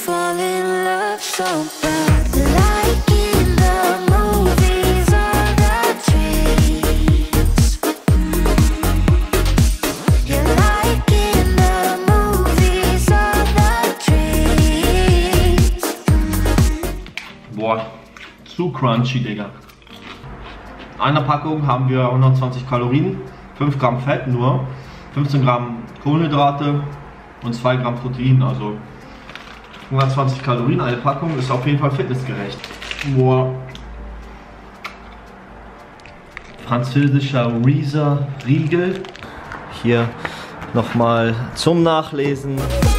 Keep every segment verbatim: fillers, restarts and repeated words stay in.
fall in love so bad, like in the movies or the dreams. You're like in the movies or the dreams. Boah, zu crunchy, Digga. In einer Packung haben wir hundertzwanzig Kalorien, fünf Gramm Fett nur, fünfzehn Gramm Kohlenhydrate und zwei Gramm Protein, also hundertzwanzig Kalorien, eine Packung, ist auf jeden Fall fitnessgerecht. Boah. Französischer Reeser Riegel. Hier nochmal zum Nachlesen.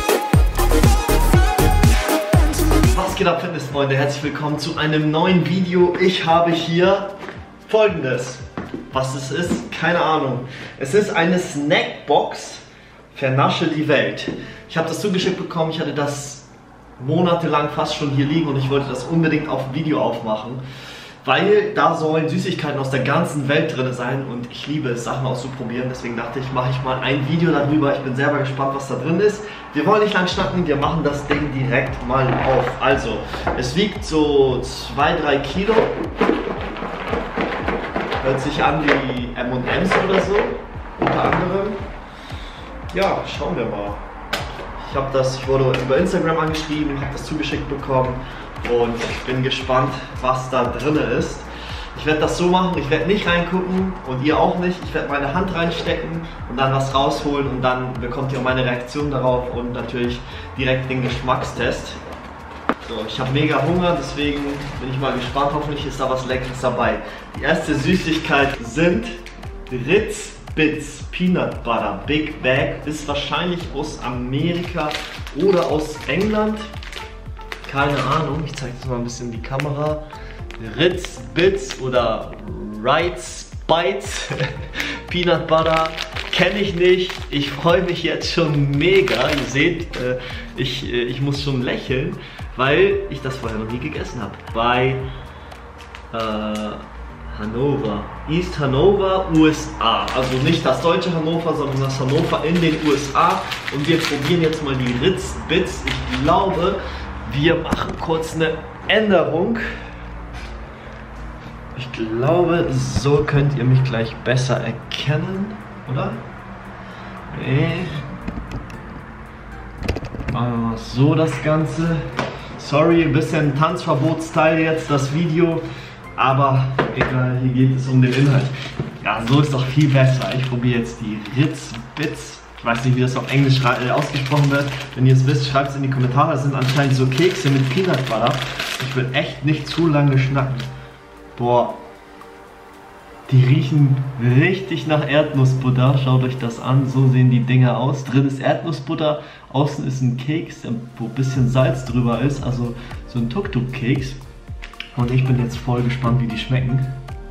Was geht ab, Fitnessfreunde? Herzlich willkommen zu einem neuen Video. Ich habe hier Folgendes. Was es ist, keine Ahnung. Es ist eine Snackbox. Vernasche die Welt. Ich habe das zugeschickt bekommen. Ich hatte das monatelang fast schon hier liegen und ich wollte das unbedingt auf Video aufmachen, weil da sollen Süßigkeiten aus der ganzen Welt drin sein und ich liebe es, Sachen auszuprobieren. Deswegen dachte ich, mache ich mal ein Video darüber. Ich bin selber gespannt, was da drin ist. Wir wollen nicht lang schnacken, wir machen das Ding direkt mal auf. Also, es wiegt so zwei bis drei Kilo. Hört sich an wie M und M's oder so, unter anderem. Ja, schauen wir mal. Ich habe das, ich wurde über Instagram angeschrieben, habe das zugeschickt bekommen und ich bin gespannt, was da drin ist. Ich werde das so machen, ich werde nicht reingucken und ihr auch nicht. Ich werde meine Hand reinstecken und dann was rausholen und dann bekommt ihr meine Reaktion darauf und natürlich direkt den Geschmackstest. So, ich habe mega Hunger, deswegen bin ich mal gespannt. Hoffentlich ist da was Leckeres dabei. Die erste Süßigkeit sind Ritz Bits Peanut Butter Big Bag. Ist wahrscheinlich aus Amerika oder aus England. Keine Ahnung. Ich zeige jetzt mal ein bisschen die Kamera. Ritz Bits oder Ritz Bites Peanut Butter. Kenne ich nicht. Ich freue mich jetzt schon mega. Ihr seht, äh, ich, äh, ich muss schon lächeln, weil ich das vorher noch nie gegessen habe. Bei äh, Hannover, East Hanover, U S A. Also nicht das deutsche Hannover, sondern das Hannover in den U S A. Und wir probieren jetzt mal die Ritz Bits. Ich glaube, wir machen kurz eine Änderung. Ich glaube, so könnt ihr mich gleich besser erkennen, oder? Nee. Machen wir mal so das Ganze. Sorry, ein bisschen Tanzverbot-Style jetzt das Video. Aber egal, hier geht es um den Inhalt. Ja, so ist doch viel besser. Ich probiere jetzt die Ritz Bits. Ich weiß nicht, wie das auf Englisch ausgesprochen wird. Wenn ihr es wisst, schreibt es in die Kommentare. Das sind anscheinend so Kekse mit Peanut Butter. Ich will echt nicht zu lange schnacken. Boah. Die riechen richtig nach Erdnussbutter. Schaut euch das an. So sehen die Dinger aus. Drin ist Erdnussbutter. Außen ist ein Keks, wo ein bisschen Salz drüber ist. Also so ein Tuk-Tuk-Keks. Und ich bin jetzt voll gespannt, wie die schmecken.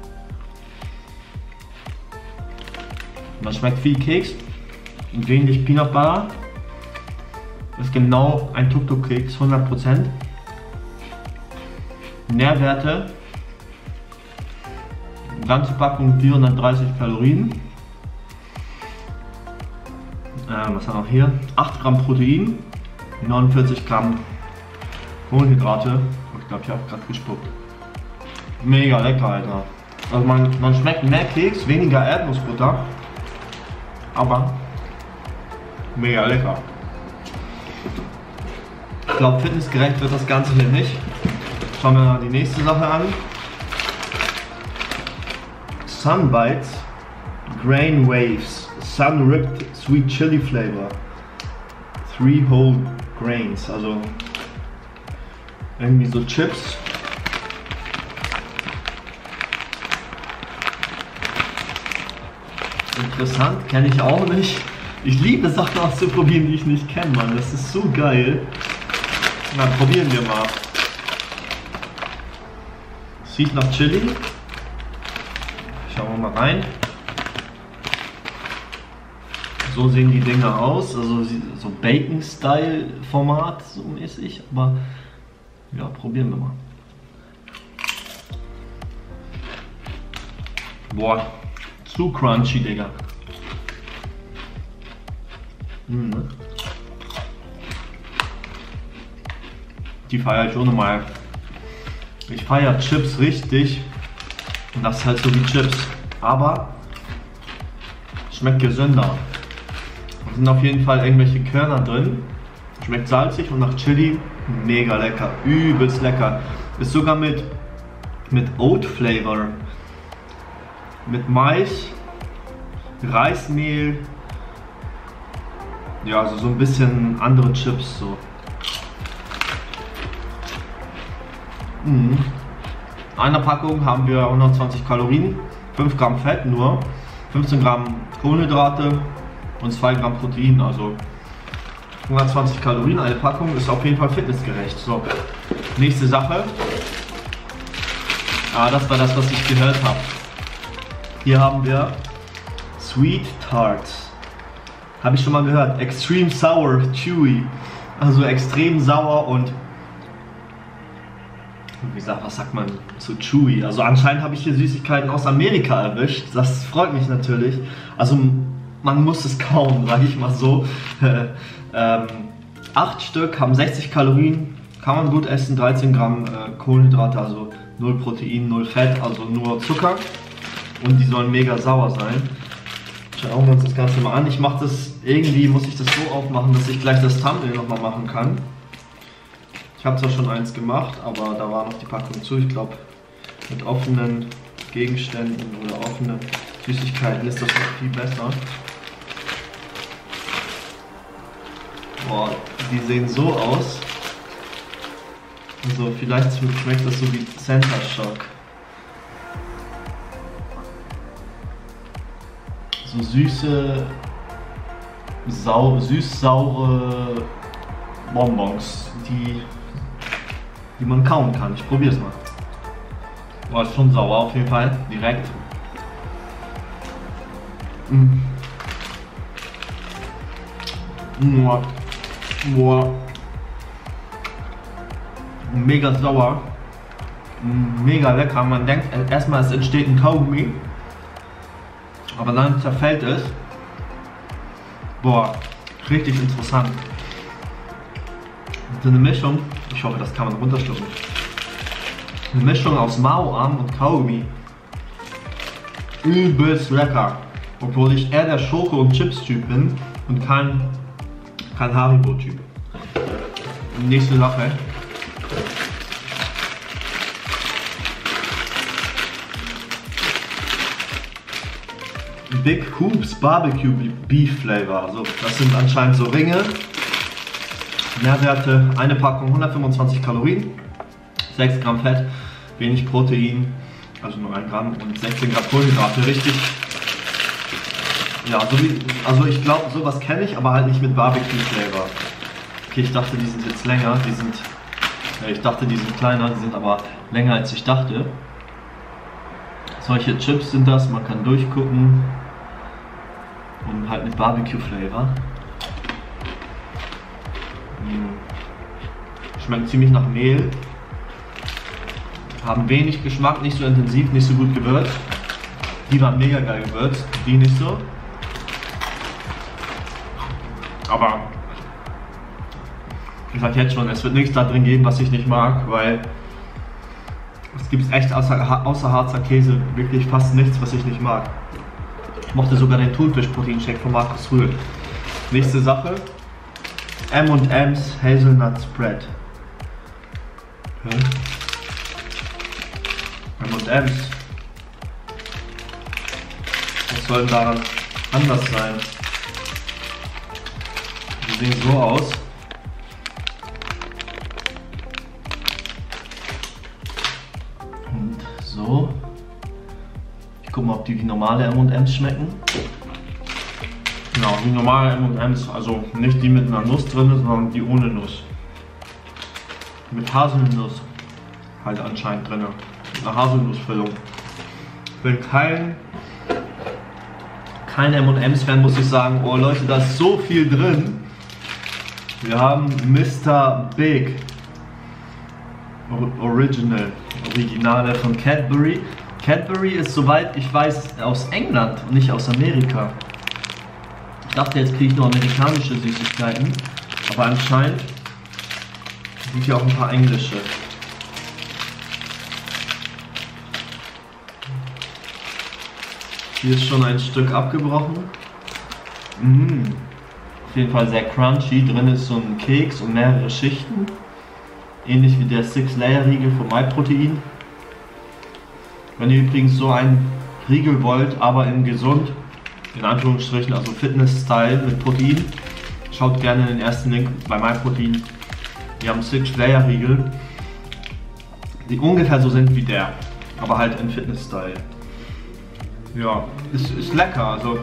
Das schmeckt wie Keks und wenig Peanut Butter. Ist genau ein Tuk-Tuk-Keks, hundert Prozent. Nährwerte. Ganze Packung vierhundertdreißig Kalorien. Äh, was haben wir hier? acht Gramm Protein, neunundvierzig Gramm Kohlenhydrate. Ich glaube, ich habe gerade gespuckt. Mega lecker, Alter. Also man, man schmeckt mehr Keks, weniger Erdnussbutter. Aber mega lecker. Ich glaube, fitnessgerecht wird das Ganze hier nicht. Schauen wir mal die nächste Sache an. Sun Bites Grain Waves Sun Ripped Sweet Chili Flavor. Three Whole Grains. Also irgendwie so Chips. Interessant, kenne ich auch nicht. Ich liebe Sachen auszuprobieren, die ich nicht kenne, Mann. Das ist so geil. Na, probieren wir mal. Sieht nach Chili. Schauen wir mal rein. So sehen die Dinger aus. Also so Bacon-Style-Format, so mäßig. Aber ja, probieren wir mal. Boah, zu crunchy, Digga. Mm. Die feiere ich unnormal. Ich feiere Chips richtig. Und das ist halt so wie Chips. Aber schmeckt gesünder. Da sind auf jeden Fall irgendwelche Körner drin. Schmeckt salzig und nach Chili. Mega lecker. Übelst lecker. Ist sogar mit, mit Oat Flavor. Mit Mais, Reismehl. Ja, also so ein bisschen andere Chips so. Mhm. In einer Packung haben wir hundertzwanzig Kalorien, fünf Gramm Fett nur, fünfzehn Gramm Kohlenhydrate und zwei Gramm Protein. Also hundertzwanzig Kalorien, eine Packung ist auf jeden Fall fitnessgerecht. So, nächste Sache. Ah, das war das, was ich gehört habe. Hier haben wir Sweet Tarts. Habe ich schon mal gehört. Extreme Sour Chewy. Also extrem sauer und wie gesagt, was sagt man zu chewy? Also anscheinend habe ich hier Süßigkeiten aus Amerika erwischt. Das freut mich natürlich. Also man muss es kauen, sage ich mal so. ähm, acht Stück haben sechzig Kalorien. Kann man gut essen. dreizehn Gramm äh, Kohlenhydrate, also null Protein, null Fett, also nur Zucker. Und die sollen mega sauer sein. Schauen wir uns das Ganze mal an. Ich mache das, irgendwie muss ich das so aufmachen, dass ich gleich das Thumbnail nochmal machen kann. Ich habe zwar schon eins gemacht, aber da war noch die Packung zu. Ich glaube, mit offenen Gegenständen oder offenen Süßigkeiten ist das noch viel besser. Boah, die sehen so aus. Also vielleicht schmeckt das so wie Center Shock. So süße, sau, süß-saure Bonbons, die, die man kauen kann. Ich probiere es mal. Boah, ist schon sauer auf jeden Fall, direkt. Mm. Boah. Boah. Mega sauer. Mega lecker. Man denkt erstmal, es entsteht ein Kaugummi. Aber dann zerfällt es. Boah, richtig interessant. So eine Mischung, ich hoffe, das kann man runterschlucken. Eine Mischung aus Mao-Arm und Kaugummi. Übelst lecker. Obwohl ich eher der Schoko- und Chips-Typ bin und kein, kein Haribo-Typ. Nächste Sache. Big Hoops Barbecue Beef Flavor. Also das sind anscheinend so Ringe. Nährwerte, eine Packung hundertfünfundzwanzig Kalorien, sechs Gramm Fett, wenig Protein, also nur ein Gramm und sechzehn Gramm Kohlenhydrate. Richtig. Ja, so wie, also ich glaube, sowas kenne ich, aber halt nicht mit Barbecue Flavor. Okay, ich dachte, die sind jetzt länger. Die sind, ja, ich dachte, die sind kleiner, die sind aber länger als ich dachte. Solche Chips sind das, man kann durchgucken und halt mit Barbecue Flavor. Schmeckt ziemlich nach Mehl, haben wenig Geschmack, nicht so intensiv, nicht so gut gewürzt. Die waren mega geil gewürzt, die nicht so. Aber ich sag jetzt schon, es wird nichts da drin geben, was ich nicht mag, weil es gibt echt außer, außer Harzer Käse wirklich fast nichts, was ich nicht mag. Ich mochte sogar den Thunfisch-Protein-Shake von Markus Rühl. Nächste Sache. M und M's Hazelnut Spread. Okay. M und M's. Was soll denn daran anders sein? Die sehen so aus. Und so. Ich gucke mal, ob die wie normale M und M's schmecken. Genau, wie normale M und M's, also nicht die mit einer Nuss drin, sondern die ohne Nuss. Mit Haselnuss halt anscheinend drin. Mit einer Haselnussfüllung. Ich bin kein, kein M und M's Fan, muss ich sagen. Oh Leute, da ist so viel drin. Wir haben Mister Big Original, Originale von Cadbury. Cadbury ist, soweit ich weiß, aus England und nicht aus Amerika. Ich dachte, jetzt kriege ich nur amerikanische Süßigkeiten, aber anscheinend Und hier auch ein paar englische. Hier ist schon ein Stück abgebrochen. Mmh. Auf jeden Fall sehr crunchy. Drin ist so ein Keks und mehrere Schichten. Ähnlich wie der Six-Layer-Riegel von MyProtein. Wenn ihr übrigens so einen Riegel wollt, aber in gesund, in Anführungsstrichen, also Fitness-Style mit Protein, schaut gerne in den ersten Link bei MyProtein. Wir haben Six-Layer-Riegel, die ungefähr so sind wie der, aber halt in Fitness-Style. Ja, ist, ist lecker, also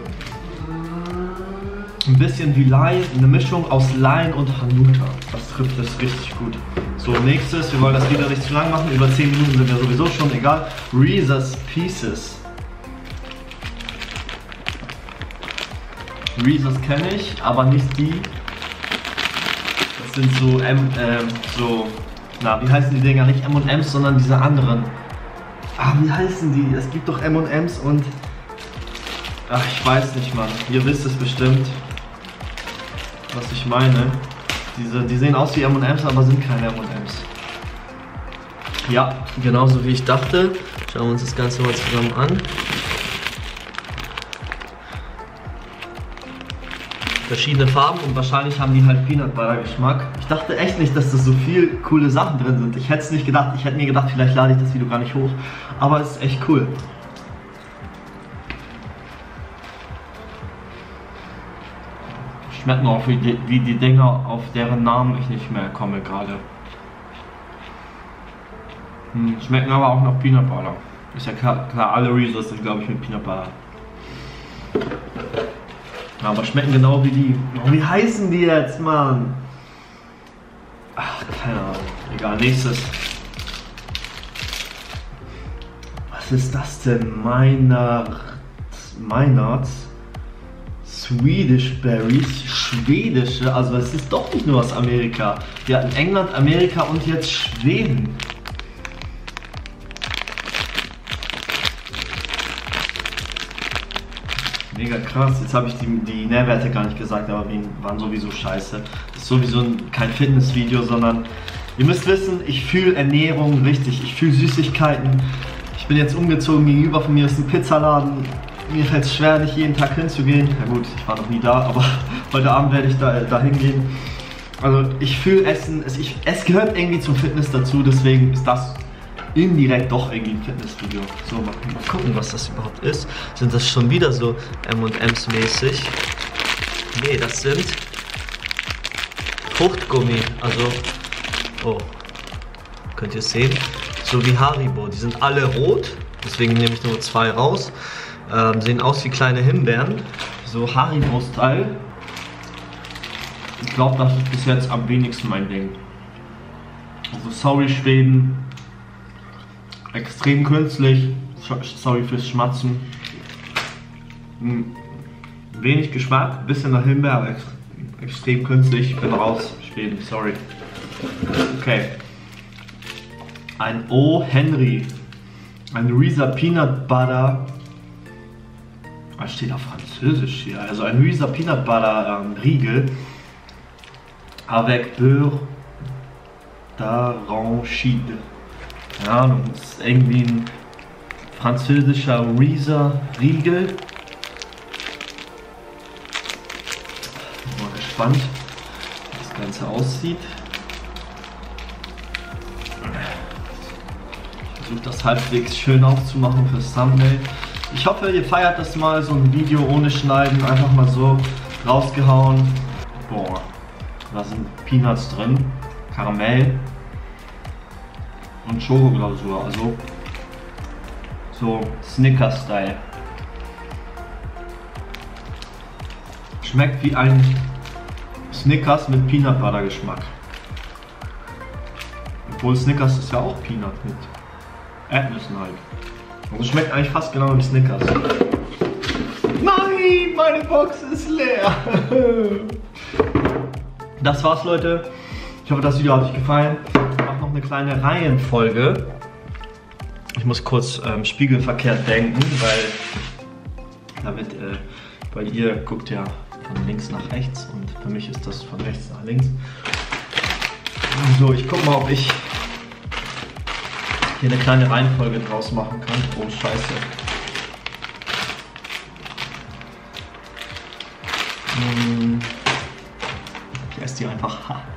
ein bisschen wie Lime, eine Mischung aus Lime und Hanuta. Das trifft es richtig gut. So, nächstes, wir wollen das Video nicht zu lang machen, über zehn Minuten sind wir sowieso schon, egal. Reese's Pieces. Reese's kenne ich, aber nicht die. Das sind so, M, äh, so, na, wie heißen die Dinger? Nicht M und M's, sondern diese anderen. Ah, wie heißen die? Es gibt doch M und M's und... Ach, ich weiß nicht, Mann. Ihr wisst es bestimmt, was ich meine. Diese, die sehen aus wie M und M's, aber sind keine M und M's. Ja, genauso wie ich dachte. Schauen wir uns das Ganze mal zusammen an. Verschiedene Farben und wahrscheinlich haben die halt Peanut Butter Geschmack. Ich dachte echt nicht, dass das so viel coole Sachen drin sind. Ich hätte es nicht gedacht. Ich hätte mir gedacht, vielleicht lade ich das Video gar nicht hoch. Aber es ist echt cool. Schmecken auch wie die, wie die Dinger, auf deren Namen ich nicht mehr komme gerade. Hm, schmecken aber auch noch Peanut Butter. Ist ja klar, klar alle Reese's sind, glaube ich, mit Peanut Butter. Aber schmecken genau wie die. Oh, wie heißen die jetzt, Mann? Ach, keine Ahnung. Egal, nächstes. Was ist das denn? Meinert. Meinert. Swedish Berries. Schwedische. Also, es ist doch nicht nur aus Amerika. Wir hatten England, Amerika und jetzt Schweden. Mega krass, jetzt habe ich die, die Nährwerte gar nicht gesagt, aber die waren sowieso scheiße. Das ist sowieso kein Fitnessvideo, sondern ihr müsst wissen, ich fühle Ernährung richtig, ich fühle Süßigkeiten. Ich bin jetzt umgezogen, gegenüber von mir ist ein Pizzaladen. Mir fällt es schwer, nicht jeden Tag hinzugehen. Na gut, ich war noch nie da, aber heute Abend werde ich da, da hingehen. Also ich fühle Essen, es, ich, es gehört irgendwie zum Fitness dazu, deswegen ist das indirekt doch irgendwie ein Fitnessvideo. So, mal, mal gucken, was das überhaupt ist. Sind das schon wieder so M und M's mäßig? Nee, das sind Fruchtgummi. Also, oh, könnt ihr es sehen? So wie Haribo. Die sind alle rot, deswegen nehme ich nur zwei raus. Ähm, sehen aus wie kleine Himbeeren. So Haribo-Style. Ich glaube, das ist bis jetzt am wenigsten mein Ding. Also, sorry Schweden. Extrem künstlich, sorry fürs Schmatzen. Wenig Geschmack, bisschen nach Himbeer, aber ex extrem künstlich. Ich bin raus, Schweden, sorry. Okay. Ein O. Henry. Ein Reese's Peanut Butter. Was steht auf Französisch hier? Also ein Reese's Peanut Butter ähm, Riegel. Avec beurre d'arachide. Keine Ahnung, das ist irgendwie ein französischer Reese's Riegel. Bin mal gespannt, wie das Ganze aussieht. Ich versuche das halbwegs schön aufzumachen fürs Thumbnail. Ich hoffe, ihr feiert das mal, so ein Video ohne Schneiden, einfach mal so rausgehauen. Boah, da sind Peanuts drin, Karamell. Und Schokoglasur, also so Snickers-Style. Schmeckt wie ein Snickers mit Peanut Butter Geschmack. Obwohl Snickers ist ja auch Peanut mit Erdnüssen halt. Also schmeckt eigentlich fast genau wie Snickers. Nein, meine Box ist leer. Das war's, Leute. Ich hoffe, das Video hat euch gefallen. Noch eine kleine Reihenfolge. Ich muss kurz ähm, spiegelverkehrt denken, weil damit äh, bei ihr guckt ja von links nach rechts und für mich ist das von rechts nach links. So, ich guck mal, ob ich hier eine kleine Reihenfolge draus machen kann. Oh, scheiße. Hm. Ich esse die einfach. Ha.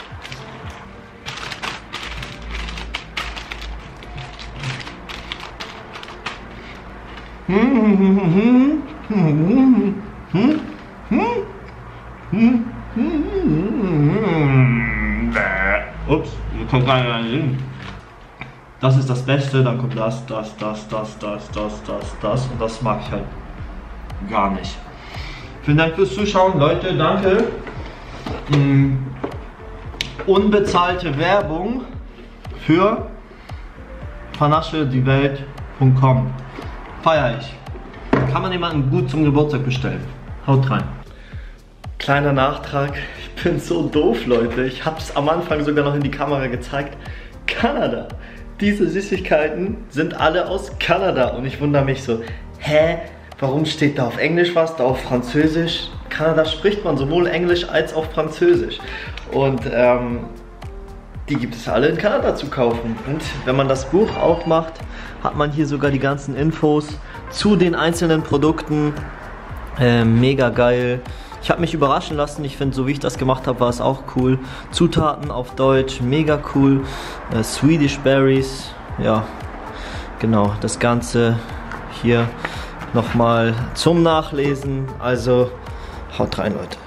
Ups, kommt rein. Das ist das Beste, dann kommt das, das, das, das, das, das, das, das und das mag ich halt gar nicht. Vielen Dank fürs Zuschauen, Leute, danke. Hm. Unbezahlte Werbung für panasche die welt punkt com. Feier ich. Kann man jemanden gut zum Geburtstag bestellen. Haut rein. Kleiner Nachtrag. Ich bin so doof, Leute. Ich habe es am Anfang sogar noch in die Kamera gezeigt. Kanada. Diese Süßigkeiten sind alle aus Kanada. Und ich wundere mich so, hä? Warum steht da auf Englisch was, da auf Französisch? Kanada spricht man sowohl Englisch als auch Französisch. Und ähm, die gibt es alle in Kanada zu kaufen. Und wenn man das Buch aufmacht, hat man hier sogar die ganzen Infos zu den einzelnen Produkten. Äh, mega geil. Ich habe mich überraschen lassen. Ich finde, so wie ich das gemacht habe, war es auch cool. Zutaten auf Deutsch, mega cool. Äh, Swedish Berries. Ja, genau. Das Ganze hier nochmal zum Nachlesen. Also haut rein, Leute.